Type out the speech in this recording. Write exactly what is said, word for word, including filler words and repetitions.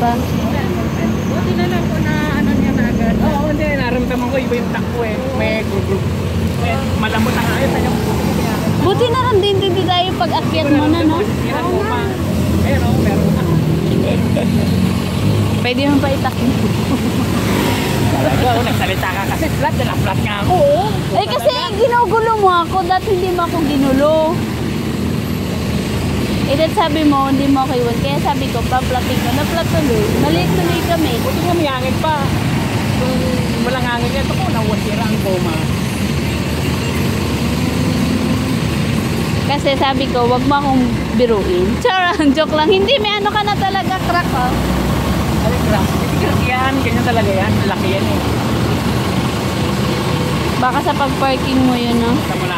pa. Buti na lang po na ano niya na agad. Oo, hindi. Naramdaman ko iba yung takbo eh. May group. Malambot ang ayos. Ayun, buti na kaya. Buti na lang din din tayo pag-akyat mo na, no? Oo nga. Pero, pero. Pwede mo pa itakbo. Talaga, oh, nagsalita ka kasi flat. Dala flat nga ako. Oo. Eh kasi ginugulo mo ako. Dati hindi mo ako ginulo. Eh, dahil sabi mo, hindi mo ako iwan. Kaya sabi ko, pa-plating ko. Na-flat tuloy. Maliit tuloy kami. Buti nga may hangin pa. Kung walang hangin yan, ito ko, nawasira ang goma. Kasi sabi ko, wag mo akong biruin. Char, joke lang. Hindi, may ano ka na talaga, crack, oh. Ay, crack. Hindi crack yan. Ganyan talaga yan. Laki yan eh. Baka sa pag-parking mo yun, no? Sa